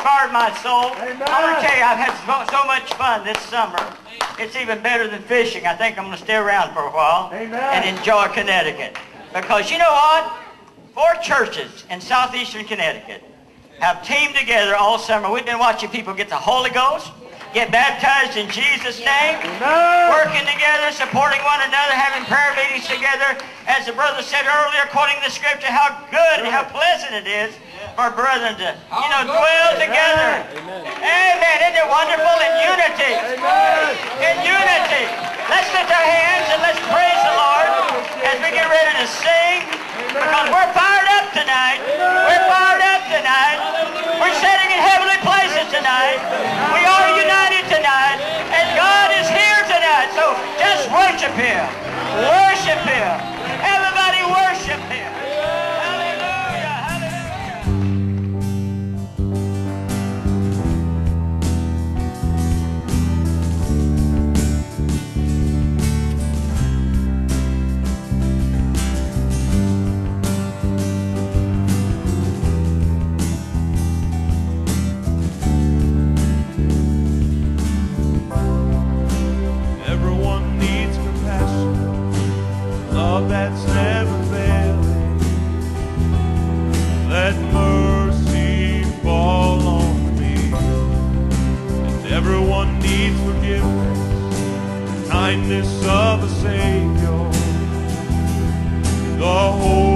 inspired my soul. Amen. I want to tell you, I've had so much fun this summer. It's even better than fishing. I think I'm going to stay around for a while and enjoy Connecticut. Because you know what? 4 churches in southeastern Connecticut have teamed together all summer. We've been watching people get the Holy Ghost, get baptized in Jesus' name, working together, supporting one another, having prayer meetings together. As the brother said earlier, quoting the scripture, how good and how pleasant it is for brethren to, dwell together. Amen. Isn't it wonderful? In unity. In unity. Let's lift our hands and let's praise the Lord as we get ready to sing, because we're fired up tonight. We're fired up tonight. We're sitting in heavenly places tonight. We are united tonight, and God is here tonight. So just worship Him. Worship Him. Everybody worship Him. Hallelujah. Hallelujah. Everyone needs compassion, love that's never failing. Let mercy fall on me. And everyone needs forgiveness, the kindness of a Savior, the Holy